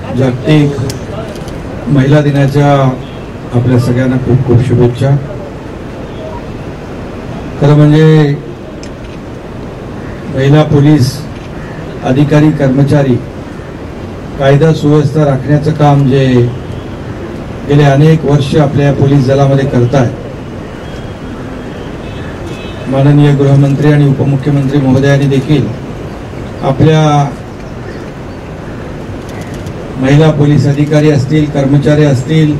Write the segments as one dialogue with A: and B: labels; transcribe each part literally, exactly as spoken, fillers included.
A: जागतिक महिला दिनाच्या आपल्या सगळ्यांना खूप खूप शुभेच्छा। खरं म्हणजे महिला पोलीस अधिकारी कर्मचारी कायदा सुव्यवस्था राखण्याचं काम जे गेले अनेक वर्ष आपल्या पोलीस दलामध्ये करतात, माननीय गृहमंत्री आणि उपमुख्यमंत्री महोदयांनी देखील आपल्या महिला पोलीस अधिकारी असतील, कर्मचारी असतील,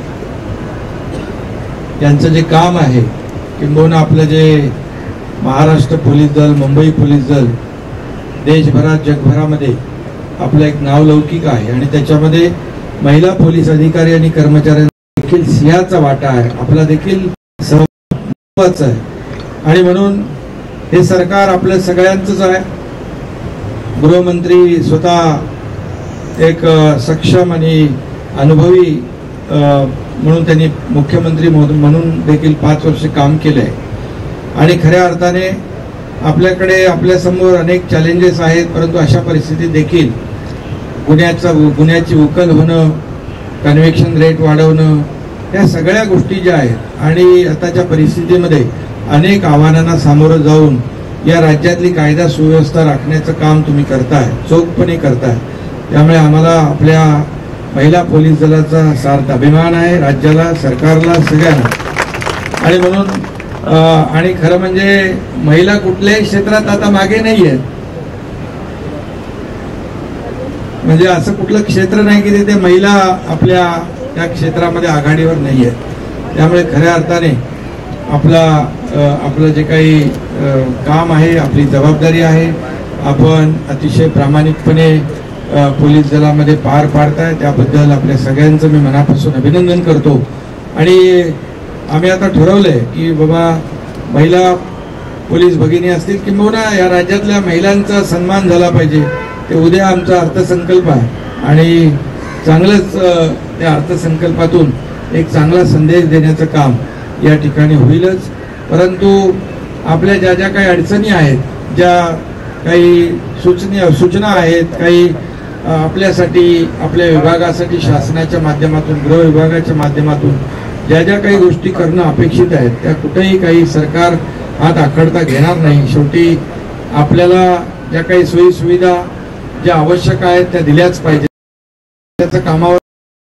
A: यांचं जे काम आहे किंबहुना आपलं जे महाराष्ट्र पोलीस दल, मुंबई पोलीस दल देशभरात जगभरामध्ये आपलं एक नावलौकिक आहे आणि त्याच्यामध्ये महिला पोलीस अधिकारी आणि कर्मचाऱ्यांचा देखील सिंहाचा वाटा आहे, आपला देखील सहभाग आहे आणि म्हणून हे सरकार आपल्या सगळ्यांचंच आहे। गृहमंत्री स्वतः एक सक्षम आणि अनुभवी म्हणून त्यांनी मुख्यमंत्री म्हणून देखील पाच वर्ष काम केले आणि खऱ्या अर्थाने आपल्याकडे आपल्या समोर अनेक चॅलेंजेस आहेत, परंतु अशा परिस्थितीत देखील गुन्ह्याचा गुन्ह्याची उकल होणं, कन्व्हिक्शन रेट वाढवणं, या सगळ्या गोष्टी ज्या आहेत आणि आताच्या परिस्थितीमध्ये अनेक आव्हानांना सामोरं जाऊन या राज्यातली कायदा सुव्यवस्था राखण्याचं काम तुम्ही करताय, चोखपणे करताय। त्यामुळे आम्हाला आपल्या महिला पोलीस दलाचा सार्थ अभिमान आहे, राज्याला, सरकारला, सगळ्यांना। आणि म्हणून आणि खरं म्हणजे महिला कुठल्याही क्षेत्रात आता मागे नाही आहेत, म्हणजे असं कुठलं क्षेत्र नाही की तिथे महिला आपल्या त्या क्षेत्रामध्ये आघाडीवर नाही आहेत। त्यामुळे खऱ्या अर्थाने आपला आपलं जे काही काम आहे, आपली जबाबदारी आहे, आपण अतिशय प्रामाणिकपणे पोलीस दलामध्ये पार पाडताय, त्याबद्दल आपल्या सगळ्यांचं मी मनापासून अभिनंदन करतो। आणि आम्ही आता ठरवलंय की बाबा महिला पोलीस भगिनी असतील किंबहुना या राज्यातल्या महिलांचा सन्मान झाला पाहिजे, ते उद्या आमचा अर्थसंकल्प आहे आणि चांगलंच त्या अर्थसंकल्पातून एक चांगला संदेश देण्याचं काम या ठिकाणी होईलच। परंतु आपल्या ज्या ज्या काही अडचणी आहेत, ज्या काही सूचना सूचना आहेत, काही आपल्यासाठी आपल्या विभागासाठी शासनाच्या माध्यमातून, गृह विभागाच्या माध्यमातून ज्या ज्या काही गोष्टी करणं अपेक्षित आहेत, त्या कुठेही काही सरकार हात आखडता घेणार नाही। शेवटी आपल्याला ज्या काही सोयी सुविधा ज्या आवश्यक आहेत त्या दिल्याच पाहिजे, त्याचा कामावर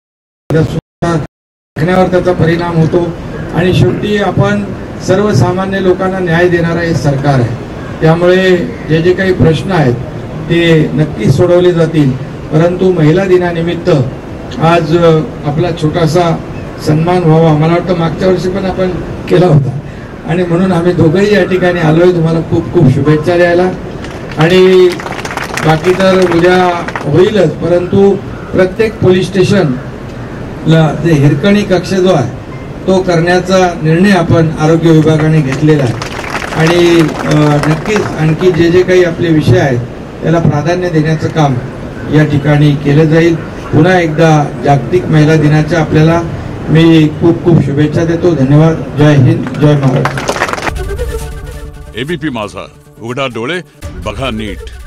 A: त्याचा परिणाम होतो आणि शेवटी आपण सर्वसामान्य लोकांना न्याय देणारं हे सरकार आहे। त्यामुळे जे जे काही प्रश्न आहेत ते नक्कीच सोडवले जातील। परंतु महिला दिनानिमित्त आज आपला छोटासा सन्मान व्हावा, मला वाटतं मागच्या वर्षी पण आपण केला होता आणि म्हणून आम्ही दोघंही या ठिकाणी आलोय तुम्हाला खूप खूप शुभेच्छा द्यायला। आणि बाकी तर उद्या होईलच, परंतु प्रत्येक पोलीस स्टेशनला जे हिरकणी कक्ष जो आहे तो करण्याचा निर्णय आपण आरोग्य विभागाने घेतलेला आहे आणि नक्कीच आणखी जे जे काही आपले विषय आहेत त्याला प्राधान्य देण्याचं काम या ठिकाणी केलं जाईल। पुन्हा एकदा जागतिक महिला दिनाच्या आपल्याला मी खूप खूप शुभेच्छा देतो। धन्यवाद। जय हिंद, जय महाराष्ट्र।
B: एबीपी माझा, उघडा डोळे बघा नीट।